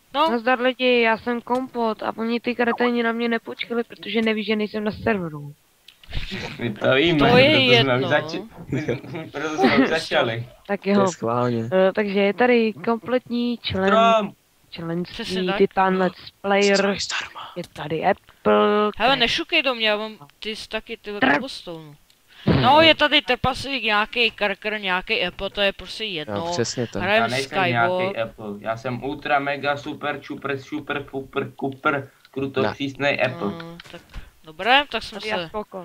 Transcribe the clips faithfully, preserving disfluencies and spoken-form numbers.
No. Nazdar lidi, já jsem Kompot a oni ty kreténi na mě nepočkali, protože neví, že nejsem na serveru. My to víme, To je proto jsme už, jedno. zači... proto jsme už začali. Tak To je jo. schválně. Uh, takže je tady kompletní člen Strom! členství Přesně tak. Titan Let's Player. Stroj zdarma. Je tady Apple. Hele, nešukej do mě, já mám ty taky ty cobblestone. No, je tady trpaslík, nějaký karker, nějaký Apple, to je prostě Jo, jedno. přesně to. Já Hrajem nejsem nějaký Skywalk. Apple, já jsem ultra mega super super super super super kruto Ne. přísnej Apple. No, tak dobré, tak jsme Tady já se... spoko.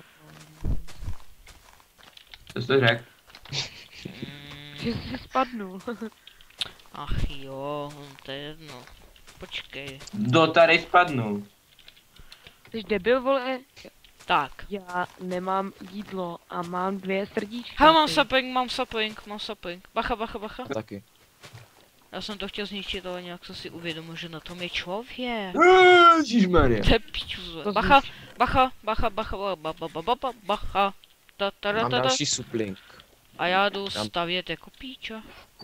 Co jsi to řekl? Mm, Že si spadnu. ach jo, to je jedno. Počkej. Do tady spadnu. Jsi debil, vole? Tak. Já nemám jídlo a mám dvě srdíčka. Hele, mám ty. sapling, mám sapling, mám sapling. Bacha, bacha, bacha. Taky. Já jsem to chtěl zničit, ale nějak jsem si uvědomil, že na tom je člověk. Ježišmarja. To je piču zle. To Bacha, bacha, bacha, bacha, bacha, bacha, bacha, bacha. Ta, ta, ta, Mám ta, ta. další suplink. A já jdu Tam. stavět jako píča.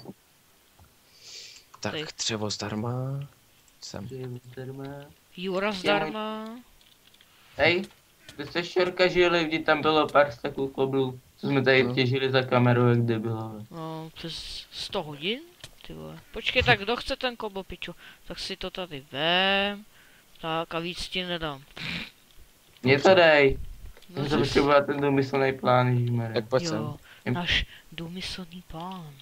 Tak Tady. dřevo zdarma. Sem. Jura zdarma. Hej, ty jste štěrka žili, vždy tam bylo pár staků koblů. Co jsme tady No. těžili za kamerou, jak debila. No, přes sto hodin? Ty vole. Počkej, tak kdo chce ten kobo, pičo? Tak si to tady vem. Tak a víc ti nedám. Mě to dej. No, Já jsem jsi- potřeboval ten domyslný plán, ježíšmarja. Tak pojď sem. jo, náš důmyslný plán.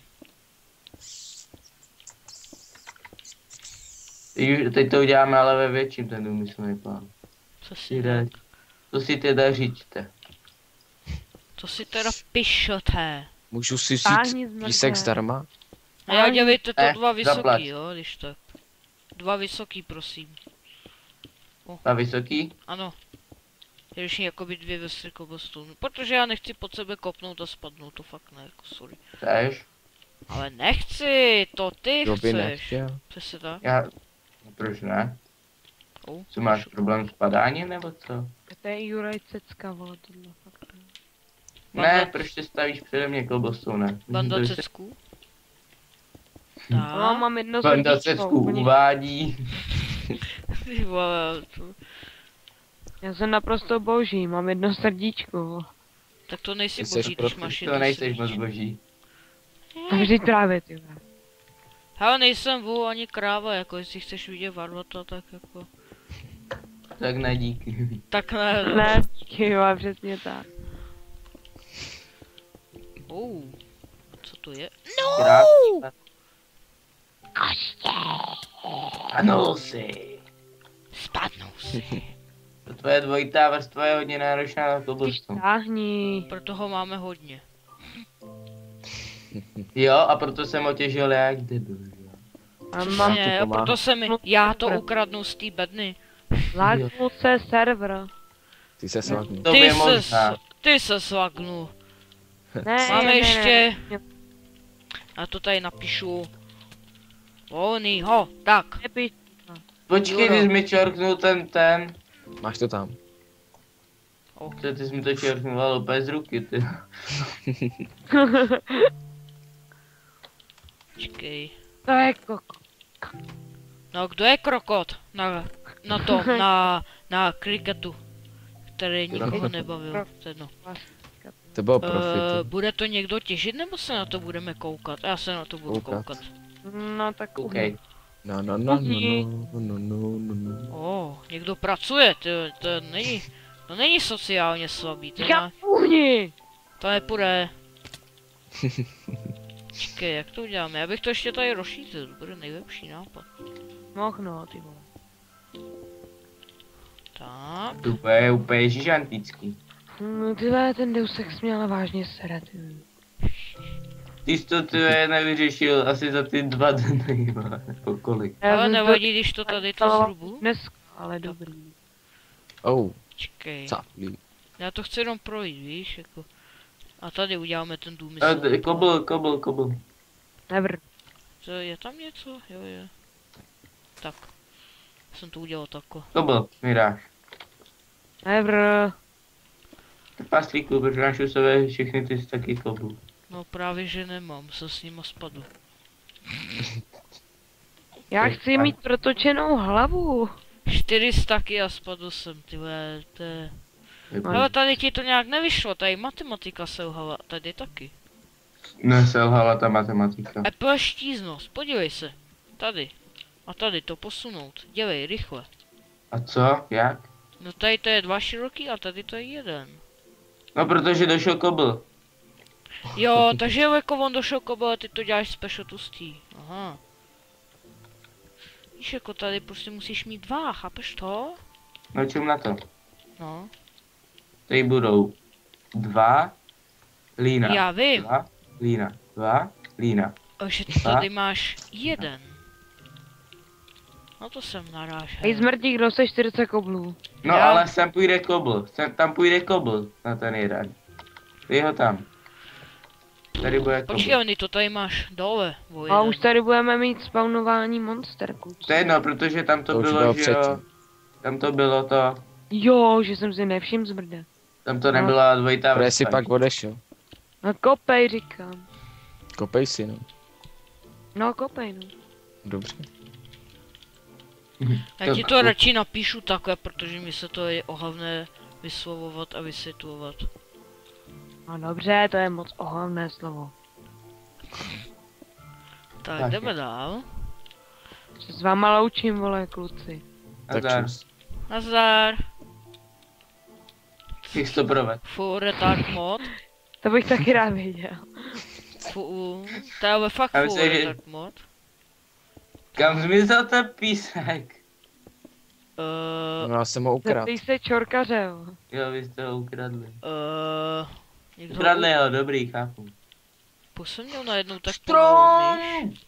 Teď, teď to uděláme ale ve větším, ten domyslný plán. Přesně Jde. tak. To si teda říčte. To si teda pišoté. Můžu si vzít Táhni z mrtvé. písek zdarma? A já dělejte to Ne, dva vysoký, zaplať. jo, když tak. Dva vysoký, prosím. A vysoký? Ano. Když jakoby dvě vestry cobblestone. Protože já nechci pod sebe kopnout a spadnout, to fakt ne, jako sorry. Chceš? Ale nechci, to ty Kdo by chceš. nechtěl? Přesně tak. Já... No proč ne? Oh. Co máš problém s padáním nebo co? To je Juraj Cecka, vole, tohle fakt. Banda- Ne, proč ty stavíš přede mě cobblestone? Banda To je- cecků. No, Tak. mám jedno Banda srdíčko, cesku úplně. uvádí. Ty vole, to- Já jsem naprosto boží, mám jedno srdíčko. tak to nejsi Ty jsi boží, když profi, máš To jedno nejseš moc srdíčko. boží. A vždyť právě, ty vole. Hele, nejsem vůl ani kráva, jako jestli chceš vidět varlata, tak jako... Tak ne díky. Tak ne, no. Ne, díky, jo, přesně tak. Oh. Co to je? Krásný. Ano si. Spadnou si. To tvoje dvojitá vrstva je hodně náročná na Když cobblestone. táhni. Proto ho máme hodně. Jo, a proto jsem otěžil jak debil. jo. A mám Přesně, jo, pomáhá. proto se mi, já to ukradnu z té bedny. lágnul se server. Ty se svágnu. To Ty je se, možná. s- ty se svagnul. Ne, Máme ne, ještě, Ne, já to tady napíšu. Volnýho, tak. nepiš. Počkej, Juro. ty jsi mi čorknul ten ten. Máš to tam. Co ty jsi mi to čorknul, ale úplně z ruky, ty. Počkej. To je koko. No, kdo je krokot? Na, na tom, na, na kriketu. Který nikoho nebavil. To je jedno. To bylo Uh, profit. bude to někdo těžit, nebo se na to budeme koukat? Já se na to budu Koukat. koukat. No tak OK. No, no, no, no, no, no, no, no, no. Oh, někdo pracuje, to, to není, to není sociálně slabý, to, Já má, uhni! to nepůjde. Čekej, jak to uděláme? Já bych to ještě tady rozšířil, to bude nejlepší nápad. Moh no, ty vole. Tak, To je úplně žižantický. No ty vole, ten Deus Ex mě ale vážně sere, ty vole. Ty jsi to ty nevyřešil asi za ty dva dny, vole, nebo kolik. Já ale jsem nevadí, když to tady to to zrubu. dneska, ale dobrý. Oh, Čekej, caplí. já to chci jenom projít, víš, jako. A tady uděláme ten dům. A d- Kobl, kobl, kobl. Never. Co, je tam něco? Jo, je. Tak. Jsem to udělal takhle. Kobl, Miráš. Never. Trpaslíku, protože máš u sebe všechny ty taky koblů. No právě, že nemám, jsem s nima spadl. Já chci mít protočenou hlavu. čtyři staky a spadl jsem, ty vole, to je... Ale tady ti to nějak nevyšlo, tady matematika selhala, tady taky. Neselhala ta matematika. Apple štíznost, podívej se. Tady. A tady to posunout. Dělej, rychle. A co? Jak? No tady to je dva široký a tady to je jeden. No protože došel kobl. Jo, takže jako on došel kobel a ty to děláš special tustý. Aha. Víš, jako tady prostě musíš mít dva, chápeš to? No čum na to. No. Tady budou dva lína. Já vím. Dva lína. Dva lína. A že tady máš jeden. No to jsem narážel. Hej zmrdí, kdo se čtyřicet koblů. No Já- ale sem půjde kobl. Sem, tam půjde kobl na ten jeden. Dej ho tam. Tady bude kobl. Počkej, oni to tady máš dole. o A jeden. už tady budeme mít spawnování monster, kluci. To je jedno, protože tam to, To už bylo, bylo že jo. předtím. Tam to bylo to. Jo, že jsem si nevšiml zmrde. Tam to nebyla dvojitá Protože jsi vrstva. pak odešel. No kopej, říkám. Kopej si, no. No kopej, no. Dobře. Já ti to radši napíšu takhle, protože mi se to je ohavné vyslovovat a vysvětlovat. No dobře, to je moc ohavné slovo. Tak, Tak jdeme je. dál. Se s váma loučím, vole, kluci. Tak Nazdar. čus. Nazdar. Jak to proved. Full retard mod. To bych taky rád věděl. Full. To je ale fakt Já full myslím, že- retard mod. Kam zmizel ten písek? Uh, No já jsem ho ukradl. Zeptej se čorkaře, jo. Jo, vy jste ho ukradli. uh, někdo Ukradli ho, dobrý, chápu. u... jsem měl najednou tak pomalou myš.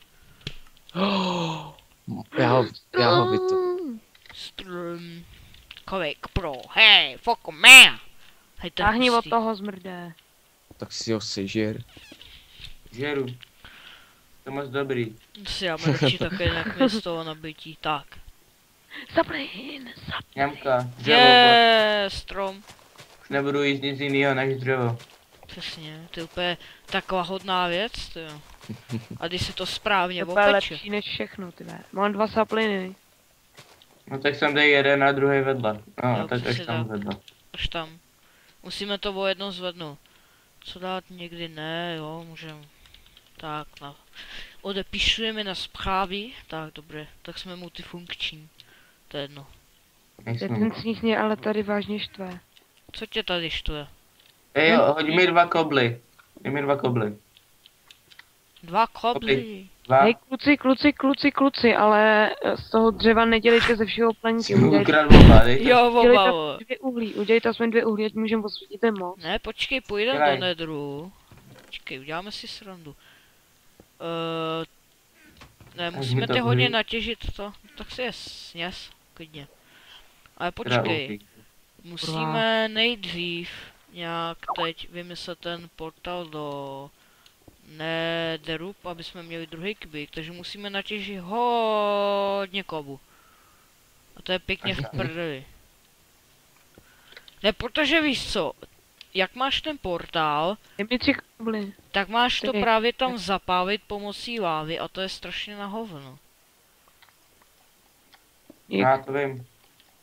Já ho, já ho vytu. Strum. Kolik pro, hej, fuck man. Hej, ten Táhni od hustý. toho zmrdé. Tak si ho sežer. Žeru. To je moc dobrý. Si já mám radši také nějak místo na bytí, tak. Zaplín, Ňamka, dřevo, Je strom. už nebudu jíst nic jiného než dřevo. Přesně, to je úplně taková hodná věc, to jo. A když se to správně to je opeče. lepší než všechno, ty vole. Mám dva sapliny. No tak jsem dej jeden a druhý vedle. No, Jo, tak až přesně tam tak. vedle. Až tam. Musíme to o jedno zvednout. Co dát někdy ne, jo, můžem. Tak, na. Odepisujeme na zprávy. Tak, dobře, tak jsme multifunkční. To je jedno. Nejsem. Ten sníh mě ale tady vážně štve. Co tě tady štve? Ej jo, hoď mi dva kobly. Dej mi dva kobly. Dva kobly. Dva. Hej, kluci, kluci, kluci, kluci, ale eh, z toho dřeva nedělejte ze všeho planíky. Jsem Udělejte, ukradl oba, dej to. Jo, udělejte oba. vole. dvě uhlí, udělejte aspoň dvě uhlí, ať můžeme osvítit ten most. Ne, počkej, půjdeme Dělej. do nedru. Počkej, uděláme si srandu. Uh, ne, mi musíme to ty hodně uhlí. natěžit to. Tak si je sněz, klidně. Ale Teda počkej, uhlí. musíme nejdřív nějak teď vymyslet ten portál do Nederu, aby jsme měli druhý kubík, takže musíme natěžit hodně kovu. A to je pěkně v prdeli. Ne, protože víš co, jak máš ten portál, Dej mi tři kably. tak máš to Ty. právě tam zapálit pomocí lávy a to je strašně na hovno. Já to vím. Uh,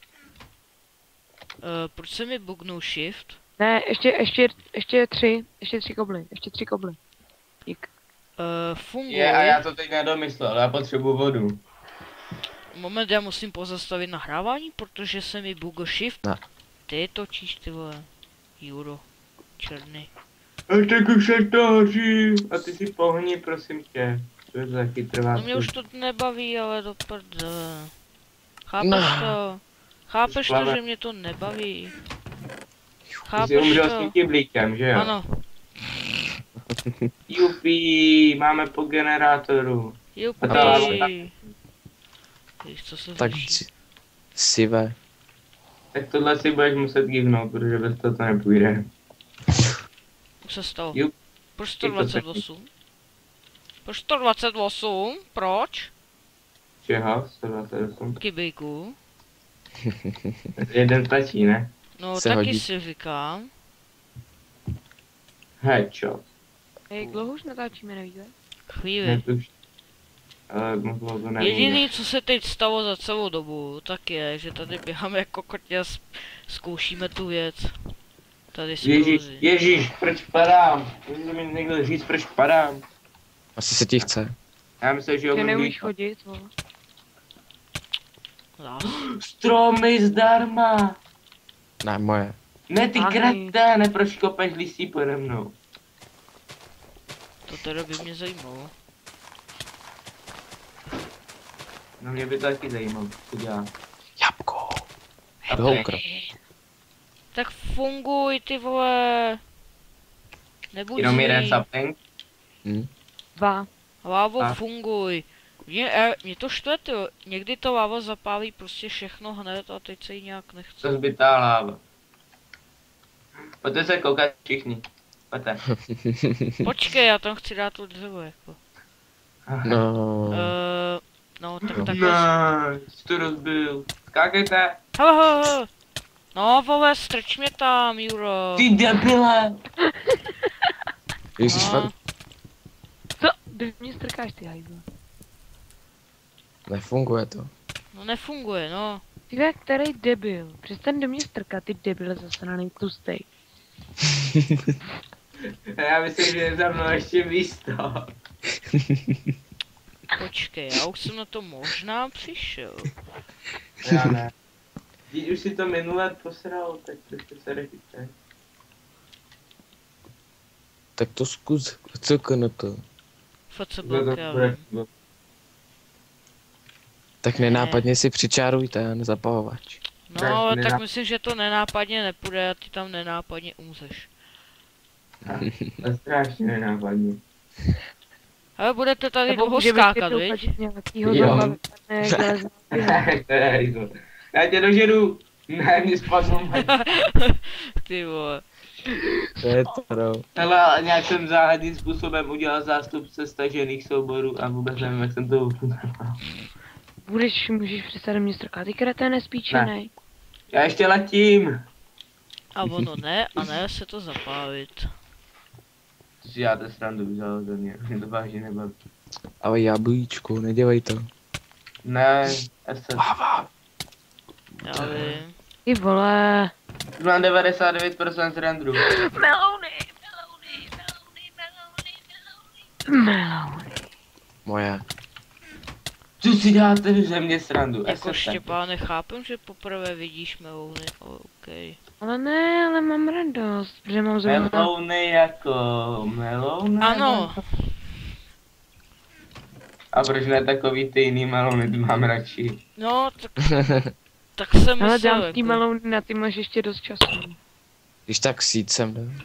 proč se mi bugnul shift? Ne, ještě, ještě, ještě tři, ještě tři kobly, ještě tři kobly. Dík. Uh, funguje. Je, a já to teď nedomyslel, já potřebuji vodu. Moment, já musím pozastavit nahrávání, protože se mi bugl shift. Ne. Ty točíš, ty vole. Juro. Černý. Až tak už se to hoří. A ty si pohni, prosím tě. To je taky trvá. No mě už to nebaví, ale do prdele. Chápeš No. to? Chápeš to, Slave. že mě to nebaví? Ty jsi Chápeš umřel s to? tím kyblíkem, že jo? Ano. Jupi, máme po generátoru. Jupi. Víš, co se Tak řeší? si, sivé. Tak tohle si budeš muset givnout, protože bez toho to nepůjde. Co se stalo? Jup. Proč sto dvacet osm? Proč sto dvacet osm? Proč? Čeho? sto dvacet osm. Kybejku. Jeden stačí, ne? No Se taky hodí. si říkám. Headshot. Hej, jak dlouho už natáčíme, nevíte? Chvíli. Netuš. Ale moc to nebude. Jediný, co se teď stalo za celou dobu, tak je, že tady běháme jako kotě a s- zkoušíme tu věc. Tady si Ježíš, prozi. Ježíš, proč padám? Může mi někdo říct, proč padám? Asi se ti chce. Já myslím, že ho Že budu neumíš mít. chodit, vole. Zás. Stromy zdarma! Ne, moje. Ne ty Ahoj. kreténe, proč kopeš listí pode mnou? To teda by mě zajímalo. No mě by to taky zajímalo, co dělá. Jabko. A Kdo ho ne. ukradl? Tak funguj, ty vole. Nebuď Jenom jeden zlý. sapling? Hm? Dva. Lávo, A? funguj. Mě, e, mě to štve, tyjo. Někdy to láva zapálí prostě všechno hned a teď se jí nějak nechce. To zbytá láva. Pojďte se koukat všichni. Pojďte. Počkej, já tam chci dát to dřevo, jako. No. Uh, no, tak takhle. Ne, jsi to rozbil. Skákejte. Hele, hele, hele. No, vole, strč mě tam, Juro. Ty debile. Ježíš, No. fakt Co? Kde mě strkáš, ty hajzle? nefunguje to. No nefunguje, no. Ty jak který debil? Přestaň do mě strkat, ty debile zasraný tlustej. Já myslím, že je za mnou ještě místo. Počkej, já už jsem na to možná přišel. Já ne. Když už si to minule posral, tak to se rechytaj. Tak to zkus. Co na to? Fakt se Kdo to blok, já bude? vím. Tak nenápadně si přičáruj ten zapalovač. No, Tak ale nená- tak myslím, že to nenápadně nepůjde a ty tam nenápadně umřeš. To je strašně nenápadně. Ale budete tady Nebo dlouho může skákat, vysvětlit viď? nějakýho Jo. zabavené železného. To je hajzl. Já tě dožeru. Ne, mě spadnu. Ty vole. To je to, no. Hele, ale nějak jsem záhadným způsobem udělal zástupce stažených souborů a vůbec nevím, jak jsem to udělal. Budeš, můžeš přestat do mě strkat, ty kreténe spíčenej. Já ještě letím. A ono ne, a ne se to zapálit. To si děláte srandu, vzal ze mě. Mě to vážně nebaví. Ale jablíčku, nedělej to. Ne, já se... Lava. Já vím. Ty vole. Mám devadesát devět procent renderu. Melouny, melouny, melouny, melouny, melouny. Melouny. Moje. Co si děláte ze mě srandu? Jako S S. Štěpáne, chápem, že poprvé vidíš melouny, oh, OK. Ale ne, ale mám radost, protože mám zrovna... Melouny jako melouny. Ano, A proč ne takový ty jiný melouny, ty mám radši. no, tak, tak jsem Ale myslel, dám ty jako. melouny, na ty máš ještě dost času. Když tak sít sem, ne?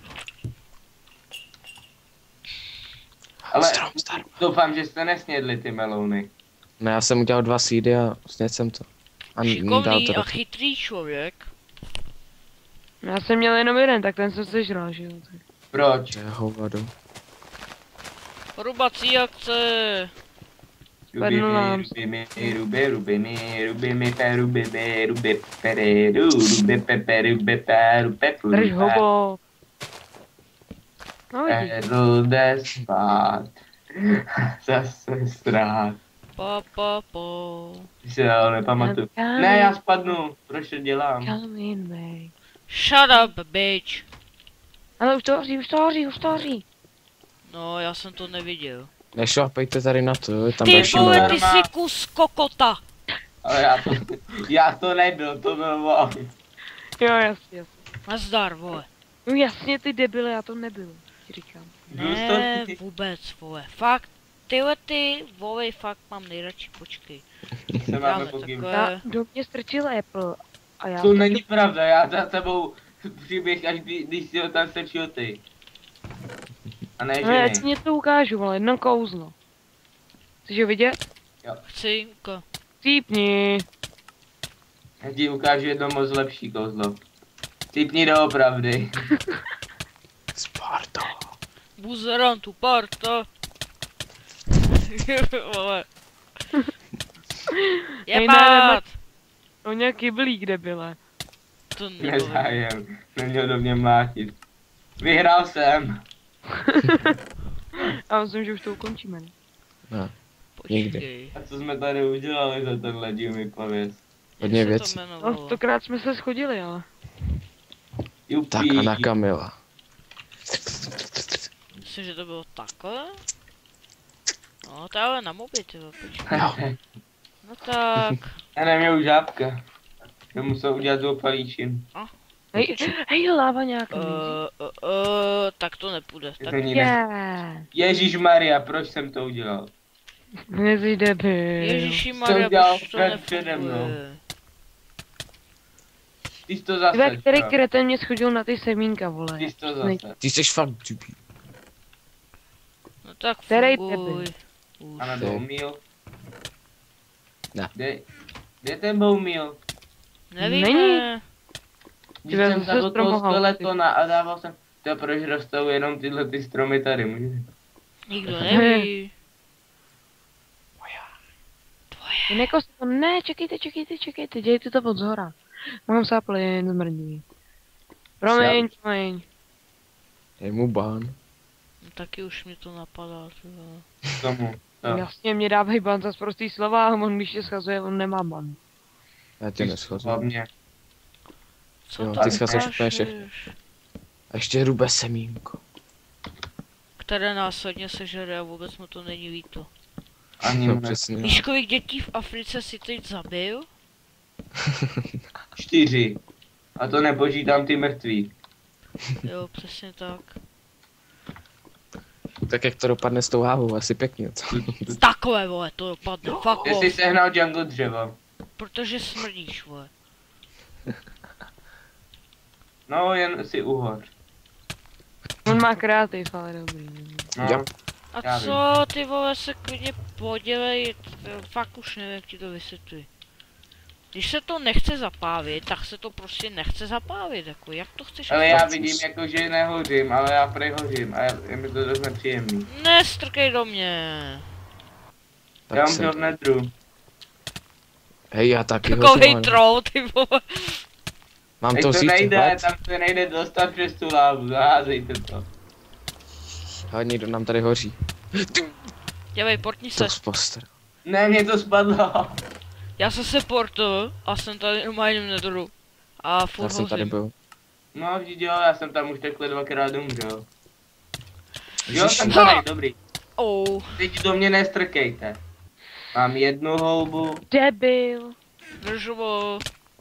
Ale Strom zdarma. doufám, že jste nesnědli ty melouny. Ne, já jsem udělal dva seedy a snědl jsem to. A n- dal Šikovný to a do... chytrý člověk. Já jsem měl jenom jeden, tak ten jsem sežral, že jo. tak. Proč? To je hovado. Rubací akce. Ruby Padnula. mi, ruby mi, ruby, ruby mi, ruby mi, pe, ruby mi, ruby pere, ru, ruby pepe, ruby pe, ruby pu, Drž ruby hobo. No vidíš. Perl jde spát. Zase strát. Pa, pa, pa. Si se ale nepamatuju. Ne, já spadnu. Proč to dělám? Calvin Way. Shut up, bitch. Ale už to hoří, už to hoří, už to hoří. No, já jsem to neviděl. Nešlapejte tady na to, jo, je tam Ty další vole, melon. ty jsi kus kokota. Ale já to, já to nebyl, to byl on. Jo, jasně, jasně. Nazdar, vole. No jasně, ty debile, já to nebyl. Ti říkám. Ne, Důstojný. vůbec, vole. Fakt, tyhle ty, vole, fakt mám nejradši, počkej. Se máme Dáme pokým. Já takhle. do mě strčil Apple. A já... To není pravda, já za tebou přiběh, až kdy, když si ho tam strčil ty. A ne No, já ženy. ti něco ukážu, ale jedno kouzlo. Chceš ho vidět? Chci, ko. Cípni. Já ti ukážu jedno moc lepší kouzlo. Typni doopravdy. Sparta. Buzerantu, parta. Vole. Ej, ne, ne, Jebat! No nějaký blík, debile. To nebylo. Nezájem, neměl do mě mlátit. Vyhrál jsem. A myslím, že už to ukončíme. ne? Ne. Nikdy. Počkej. A co jsme tady udělali za tenhle díl, mi pověz. Hodně Jak se věcí. to No, jmenovalo? stokrát jsme se schodili, ale. Jupí. Tak a na Kamila. Myslím, že to bylo takhle? No, to je ale na mobil, tyjo, počkej. No tak. Já neměl žábka. Já musel udělat tu opalíčin. Hej, hej, láva nějaká. Uh, uh, uh, tak to nepůjde. Tak Není ne. Je. Ježíš Maria, proč jsem to udělal? Nejsi debil. Ježiši Co Maria, udělal proč to Fred přede mnou? nefunguje? Ty jsi to Tyve, zase. který čo? kreten mě schodil na ty semínka, vole. Ty jsi to zase. Ty jsi fakt tupý. No tak Který funguj. Už. A na Ty. boumíl? Ne. Kde, kde ten boumíl? Nevíme. Když Tyve, jsem zase zabil toho stromohal, skeletona a dával jsem... To proč rostou jenom tyhle ty stromy tady, můžeš? Nikdo neví. Jako se to, ne, čekejte, čekejte, čekejte, dějte to od zhora. Mám sáplin, zmrdí. Promiň, promiň. Dej mu bán. No, taky už mi to napadá, tyjo. Tomu. To. Jasně, mě dávej ban za prostý slova, a on když tě schazuje, on nemá ban. Já tě neschodzím. Hlavně. Co Jo, tam ty schazuješ úplně kážeš? všechno. A ještě hrubé semínko. Které následně sežere a vůbec mu to není líto. Ani No ne. přesně. Víš, kolik dětí v Africe si teď zabil? Čtyři. A to nepočítám ty mrtví. Jo, přesně tak. Tak jak to dopadne s tou hávou, asi pěkně, co? Takové, vole, to dopadne, fuck Ty jsi off. sehnal jungle dřevo. Protože smrdíš, vole. No, jen si uhoř. On má kreativ, ale dobrý. No. Jo. A Já co, ty vole, se klidně podělej, t- fakt už nevím, jak ti to vysvětluji. Když se to nechce zapálit, tak se to prostě nechce zapálit, jako jak to chceš? Ale já Tak vidím zkus. jako, že nehořím, ale já prej hořím a je, je mi to dost nepříjemný. Nestrkej do mě. Já Tak mám jsem... to v nedru. Hej, já taky Takovej hořím, ale- troll, ty vole. Mám Teď to to vzít, nejde, hled. tam se nejde dostat přes tu lávu, zaházejte to. Ale někdo nám tady hoří. Dělej, portni se. To z postele. Ne, mě to spadlo. Já jsem se portl a jsem tady normálně v nedru. A Já furt jsem tady hořím. byl. No, vždyť jo, já jsem tam už takhle dvakrát umřel. Jo, Ježiši. jsem tady, dobrý. Oh, Teď do mě nestrkejte. Mám jednu houbu. Debil. držu.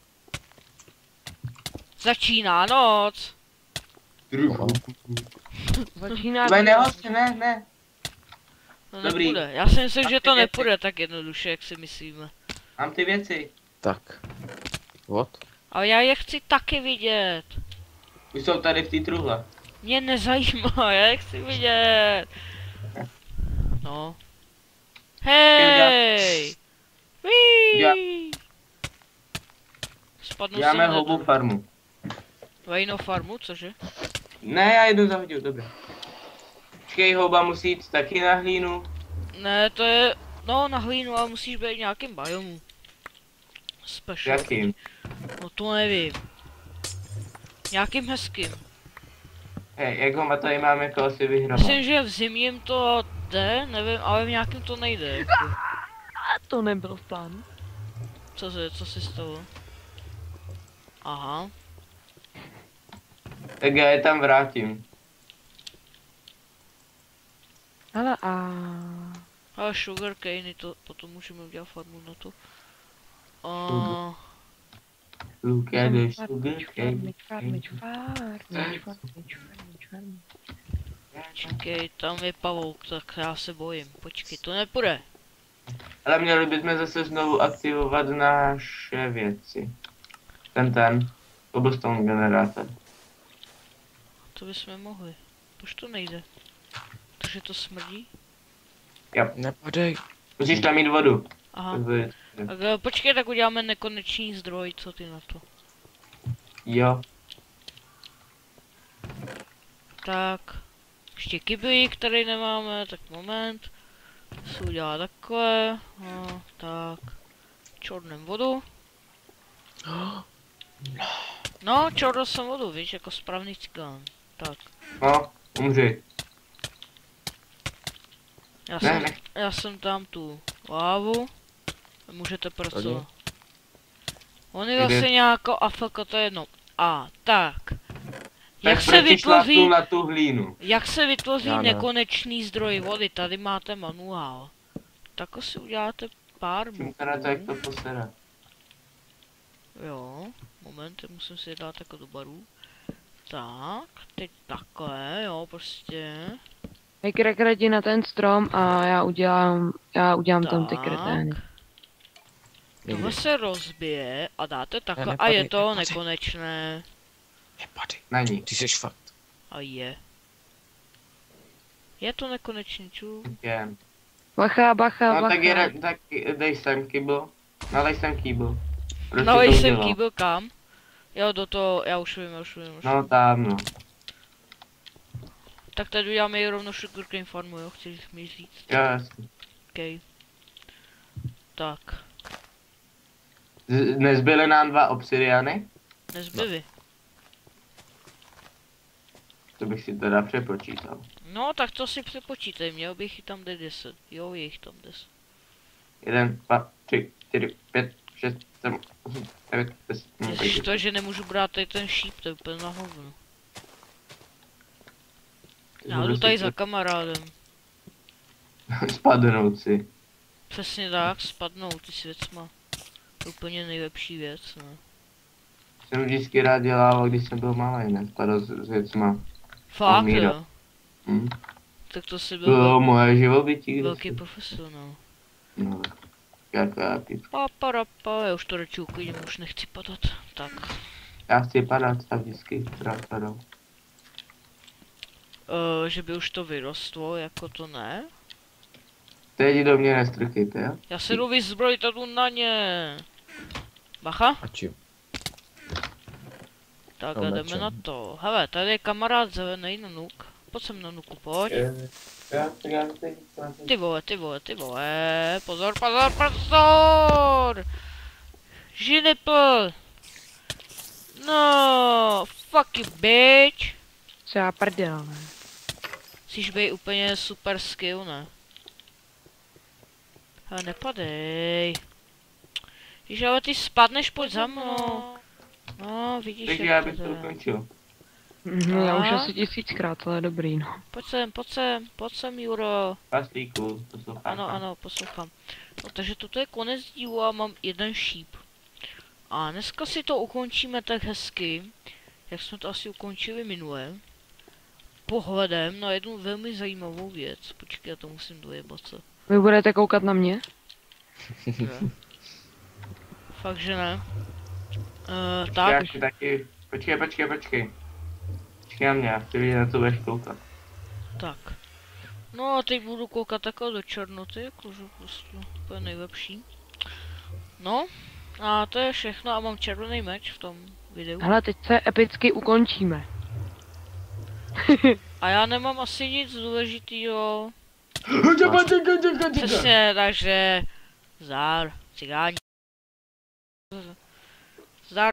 Začíná noc. Druhou. Začíná... Ale nehořte, ne, ne. No Dobrý. nepůjde. Já si myslím, Tak že ty to věci. nepůjde tak jednoduše, jak si myslíme. Mám ty věci. Tak. What? Ale já je chci taky vidět. Už jsou tady v té truhle. Mě nezajímá, já je chci vidět. No. Hej! Já- Ví! Spadnu Děláme sem houbu do farmu. Vajno farmu, cože? Ne, já jednu zahodil, dobré. Počkej, houba musí jít taky na hlínu. Ne, to je... No, na hlínu, ale musíš být v nějakým biomu. Special. Jakým? No to nevím. Nějakým hezkým. Hej, jak ho tady máme jako asi vyhrabat? Myslím, že v zimním to jde, nevím, ale v nějakým to nejde. Jako. A to nebylo v plánu. Co se, co si stalo? Aha. Tak já je tam vrátím. Ale a... Ale sugar cane, to potom můžeme udělat farmu na to. Uh, Look at the sugar Farmič, cane. farmič, farmič, farmič, farmič, farmič, farmič. počkej, tam je pavouk, tak já se bojím. Počkej, to nepůjde. Ale měli bychom zase znovu aktivovat naše věci. Ten ten. Cobblestone generátor. To bychom mohli. Proč to nejde? Takže to smrdí? Nepadej. Musíš tam mít vodu. Aha. To je- Tak eh, počkej, tak uděláme nekonečný zdroj, co ty na to? Jo. Tak. Ještě kyblík, který nemáme, tak moment. Se udělá takhle. No, tak. Čornem vodu. No, čornul jsem vodu, víš, jako správný cigán. Tak. No, umři. Já Ne, jsem, ne. já jsem tam tu Lávu. Můžete pracovat. Tady. On je zase nějaká afaka, to je jedno. A tak. Jak Tak se proč šla tu vytvoří, na tu hlínu? jak se vytvoří Já ne. nekonečný zdroj vody? Tady máte manuál. Tak si uděláte pár Čím teda to, jak to boků. posera? Jo, moment, musím si je dát jako do baru. Tak, teď takhle, jo, prostě. Hej, krekreti na ten strom a já udělám, já udělám tam ty Tak. kretény. Tohle se rozbije a dáte takhle a nepadej, je to nepadej. nekonečné. Nepadej. Není. Ty jsi fakt. A je. Je to nekonečný, ču. Je. Bacha, bacha, No bacha. tak, je, tak dej sem kýbl. Nalej sem kýbl. Proč No, jsi to jsem udělal? kýbl kam? Jo, do toho, já už vím, já už vím, už No vím. tam no. Tak tady uděláme i rovno sugarcane farmu, jo, chceš mi říct. Jo, jasně. OK. Tak, Z- Nezbyly nám dva obsidiany? nezbyly. To bych si teda přepočítal. No, tak to si přepočítej, měl bych jich tam deset. Jo, je jich tam deset. Jeden, dva, tři, čtyři, pět, šest, sedm, osm, devět, deset. No, Ježiš, tak to, že nemůžu brát tady ten šíp, to je úplně na hovno. Já jdu tady za kamarádem. Spadnout si. Přesně tak, spadnout ty s věcma. To je úplně nejlepší věc, ne? Jsem vždycky rád dělával, když jsem byl malý, ne? Spadl s, s věcma. Fakt Míra. jo. Hm? Tak to si To byl bylo moje živobytí. velký kdysi. profesionál. No, jaká píp. Papa, rapa, já už to radši uklidím, už nechci padat. Tak. Já chci padat, tak vždycky rád padal. Uh, že by už to vyrostlo, jako to ne? Teď do mě nestrkejte, jo? Já se jdu vyzbrojit a jdu na ně. Bacha? A čím? Tak No, a na jdeme čem? na to. Hele, tady je kamarád zelený Nanuk. Pojď sem Nanuku, pojď. Ty vole, ty vole, ty vole. Pozor, pozor, pozor! Žinipl! No, fuck you, bitch! Co já prdel, ne? Musíš být úplně super skill, ne? Ale nepadej. Víš, ale ty spadneš, pojď za mnou. No, vidíš, Takže jak já to bych to jde. ukončil. No, já už A? asi tisíckrát, ale dobrý, no. Pojď sem, pojď sem, pojď sem, Juro. Paslíku, posloucháš. Ano, ano, poslouchám. No, takže toto je konec dílu a mám jeden šíp. A dneska si to ukončíme tak hezky, jak jsme to asi ukončili minule. Pohledem na jednu velmi zajímavou věc. Počkej, já to musím dojebat se. Vy budete koukat na mě? Fakt, že ne. Uh, Já tak, chci taky. Počkej, počkej, počkej. Počkej na mě, já chci vidět, na to budeš koukat. tak. No a teď budu koukat takhle do černoty, jakože prostě to je nejlepší. No, a to je všechno a mám červený meč v tom videu. Hele, teď se epicky ukončíme. A já nemám asi nic důležitýho. Přesně, takže... Zdar, cigáni. Zdar.